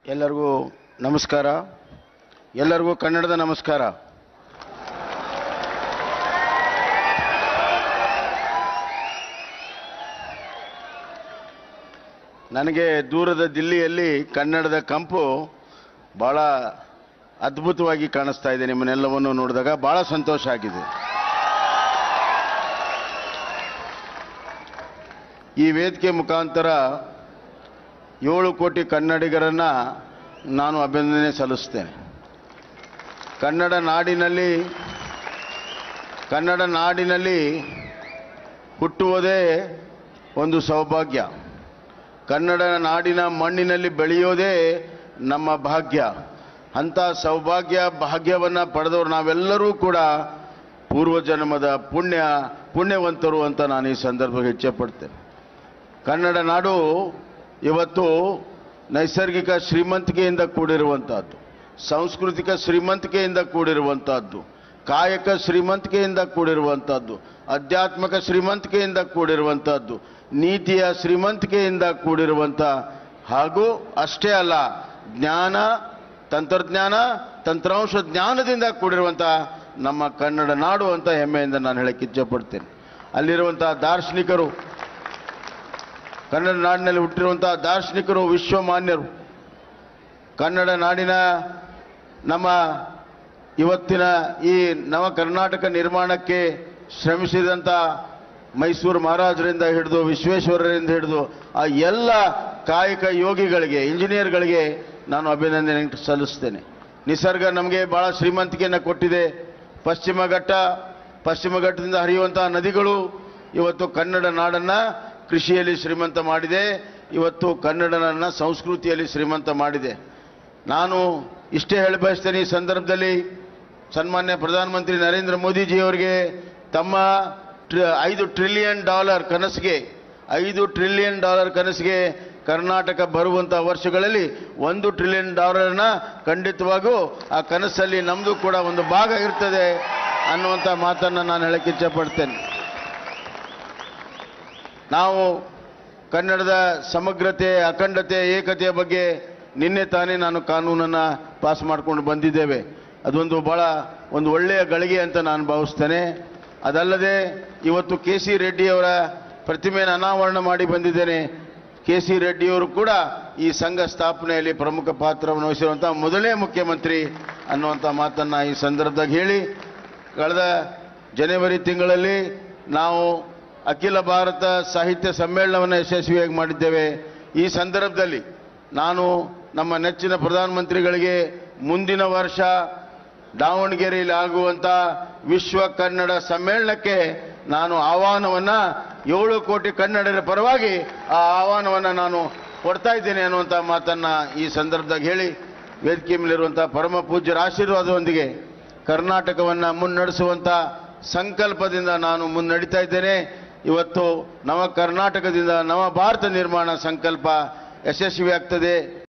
ಎಲ್ಲರಿಗೂ ನಮಸ್ಕಾರ. ಎಲ್ಲರಿಗೂ ಕನ್ನಡದ ನಮಸ್ಕಾರ. ನನಗೆ ದೂರದ ದಿಲ್ಲಿಯಲ್ಲಿ ಕನ್ನಡದ ಕಂಪು ಬಹಳ ಅದ್ಭುತವಾಗಿ ಕಾಣಿಸ್ತಾ ಇದೆ. ನಿಮ್ಮನ್ನೆಲ್ಲವನ್ನು ನೋಡಿದಾಗ ಬಹಳ ಸಂತೋಷ ಆಗಿದೆ. ಈ ವೇದಿಕೆ ಮುಖಾಂತರ 7 ಕೋಟಿ ಕನ್ನಡಿಗರನ್ನ ನಾನು ಅಭಿನಂದನೆ ಸಲ್ಲಿಸುತ್ತೇನೆ. ಕನ್ನಡ ನಾಡಿನಲ್ಲಿ ಹುಟ್ಟುವುದೇ ಒಂದು ಸೌಭಾಗ್ಯ. ಕನ್ನಡ ನಾಡಿನ ಮಣ್ಣಿನಲ್ಲಿ ಬೆಳೆಯೋದೇ ನಮ್ಮ ಭಾಗ್ಯ. ಅಂಥ ಭಾಗ್ಯವನ್ನು ಪಡೆದವರು ನಾವೆಲ್ಲರೂ ಕೂಡ ಪೂರ್ವಜನ್ಮದ ಪುಣ್ಯವಂತರು ಅಂತ ನಾನು ಈ ಸಂದರ್ಭದಲ್ಲಿ ಇಚ್ಛೆಪಡ್ತೇನೆ. ಕನ್ನಡ ನಾಡು ಇವತ್ತು ನೈಸರ್ಗಿಕ ಶ್ರೀಮಂತಿಕೆಯಿಂದ ಕೂಡಿರುವಂತಹದ್ದು, ಸಾಂಸ್ಕೃತಿಕ ಶ್ರೀಮಂತಿಕೆಯಿಂದ ಕೂಡಿರುವಂತಹದ್ದು, ಕಾಯಕ ಶ್ರೀಮಂತಿಕೆಯಿಂದ ಕೂಡಿರುವಂತಹದ್ದು, ಆಧ್ಯಾತ್ಮಿಕ ಶ್ರೀಮಂತಿಕೆಯಿಂದ ಕೂಡಿರುವಂತಹದ್ದು, ನೀತಿಯ ಶ್ರೀಮಂತಿಕೆಯಿಂದ ಕೂಡಿರುವಂತ, ಹಾಗೂ ಅಷ್ಟೇ ಅಲ್ಲ, ಜ್ಞಾನ, ತಂತ್ರಜ್ಞಾನ, ತಂತ್ರಾಂಶ ಜ್ಞಾನದಿಂದ ಕೂಡಿರುವಂತ ನಮ್ಮ ಕನ್ನಡ ನಾಡು ಅಂತ ಹೆಮ್ಮೆಯಿಂದ ನಾನು ಹೇಳಕ್ಕೆ ಇಚ್ಛೆಪಡ್ತೇನೆ. ಅಲ್ಲಿರುವಂತಹ ದಾರ್ಶನಿಕರು, ಕನ್ನಡ ನಾಡಿನಲ್ಲಿ ಹುಟ್ಟಿರುವಂತಹ ದಾರ್ಶನಿಕರು ವಿಶ್ವಮಾನ್ಯರು. ಕನ್ನಡ ನಾಡಿನ ನಮ್ಮ ಇವತ್ತಿನ ಈ ನವ ಕರ್ನಾಟಕ ನಿರ್ಮಾಣಕ್ಕೆ ಶ್ರಮಿಸಿದಂಥ ಮೈಸೂರು ಮಹಾರಾಜರಿಂದ ಹಿಡಿದು ವಿಶ್ವೇಶ್ವರರಿಂದ ಹಿಡಿದು ಆ ಎಲ್ಲ ಕಾಯಕ ಯೋಗಿಗಳಿಗೆ, ಇಂಜಿನಿಯರ್ಗಳಿಗೆ ನಾನು ಅಭಿನಂದನೆ ಸಲ್ಲಿಸ್ತೇನೆ. ನಿಸರ್ಗ ನಮಗೆ ಬಹಳ ಶ್ರೀಮಂತಿಕೆಯನ್ನು ಕೊಟ್ಟಿದೆ. ಪಶ್ಚಿಮ ಘಟ್ಟದಿಂದ ಹರಿಯುವಂತಹ ನದಿಗಳು ಇವತ್ತು ಕನ್ನಡ ನಾಡನ್ನು ಕೃಷಿಯಲ್ಲಿ ಶ್ರೀಮಂತ ಮಾಡಿದೆ. ಇವತ್ತು ಕನ್ನಡನನ್ನ ಸಂಸ್ಕೃತಿಯಲ್ಲಿ ಶ್ರೀಮಂತ ಮಾಡಿದೆ. ನಾನು ಇಷ್ಟೇ ಹೇಳ ಬಯಸ್ತೇನೆ ಈ ಸಂದರ್ಭದಲ್ಲಿ, ಸನ್ಮಾನ್ಯ ಪ್ರಧಾನಮಂತ್ರಿ ನರೇಂದ್ರ ಮೋದಿಜಿಯವರಿಗೆ ತಮ್ಮ $5 ಟ್ರಿಲಿಯನ್ ಕನಸಿಗೆ ಕರ್ನಾಟಕ ಬರುವಂತಹ ವರ್ಷಗಳಲ್ಲಿ $1 ಟ್ರಿಲಿಯನ್ ಖಂಡಿತವಾಗೂ ಆ ಕನಸಲ್ಲಿ ನಮ್ಮದು ಕೂಡ ಒಂದು ಭಾಗ ಇರ್ತದೆ ಅನ್ನುವಂಥ ಮಾತನ್ನು ನಾನು ಹೇಳಕ್ಕೆ ಇಚ್ಛೆಪಡ್ತೇನೆ. ನಾವು ಕನ್ನಡದ ಸಮಗ್ರತೆ, ಅಖಂಡತೆ, ಏಕತೆಯ ಬಗ್ಗೆ ನಿನ್ನೆ ತಾನೇ ನಾನು ಕಾನೂನನ್ನು ಪಾಸ್ ಮಾಡಿಕೊಂಡು ಬಂದಿದ್ದೇವೆ. ಅದೊಂದು ಬಹಳ ಒಂದು ಒಳ್ಳೆಯ ಗಳಿಗೆ ಅಂತ ನಾನು ಭಾವಿಸ್ತೇನೆ. ಅದಲ್ಲದೆ ಇವತ್ತು KC ರೆಡ್ಡಿಯವರ ಪ್ರತಿಮೆಯನ್ನು ಅನಾವರಣ ಮಾಡಿ ಬಂದಿದ್ದೇನೆ. KC ರೆಡ್ಡಿಯವರು ಕೂಡ ಈ ಸಂಘ ಸ್ಥಾಪನೆಯಲ್ಲಿ ಪ್ರಮುಖ ಪಾತ್ರವನ್ನು ವಹಿಸಿರುವಂಥ ಮೊದಲನೇ ಮುಖ್ಯಮಂತ್ರಿ ಅನ್ನುವಂಥ ಮಾತನ್ನು ಈ ಸಂದರ್ಭದಾಗ ಹೇಳಿ, ಕಳೆದ ಜನವರಿ ತಿಂಗಳಲ್ಲಿ ನಾವು ಅಖಿಲ ಭಾರತ ಸಾಹಿತ್ಯ ಸಮ್ಮೇಳನವನ್ನು ಯಶಸ್ವಿಯಾಗಿ ಮಾಡಿದ್ದೇವೆ. ಈ ಸಂದರ್ಭದಲ್ಲಿ ನಾನು ನಮ್ಮ ನೆಚ್ಚಿನ ಪ್ರಧಾನಮಂತ್ರಿಗಳಿಗೆ ಮುಂದಿನ ವರ್ಷ ದಾವಣಗೆರೆಯಲ್ಲಿ ಆಗುವಂಥ ವಿಶ್ವ ಕನ್ನಡ ಸಮ್ಮೇಳನಕ್ಕೆ ನಾನು ಆಹ್ವಾನವನ್ನು 7 ಕೋಟಿ ಕನ್ನಡರ ಪರವಾಗಿ ಆ ಆಹ್ವಾನವನ್ನು ನಾನು ಕೊಡ್ತಾ ಇದ್ದೇನೆ ಅನ್ನುವಂಥ ಮಾತನ್ನು ಈ ಸಂದರ್ಭದಾಗ ಹೇಳಿ, ವೇದಿಕೆ ಮೇಲಿರುವಂಥ ಪರಮ ಪೂಜ್ಯರ ಆಶೀರ್ವಾದದೊಂದಿಗೆ ಕರ್ನಾಟಕವನ್ನು ಮುನ್ನಡೆಸುವಂಥ ಸಂಕಲ್ಪದಿಂದ ನಾನು ಮುನ್ನಡೀತಾ ಇದ್ದೇನೆ. ಇವತ್ತು ನವ ಕರ್ನಾಟಕದಿಂದ ನವ ಭಾರತ ನಿರ್ಮಾಣ ಸಂಕಲ್ಪ ಯಶಸ್ವಿಯಾಗ್ತದೆ.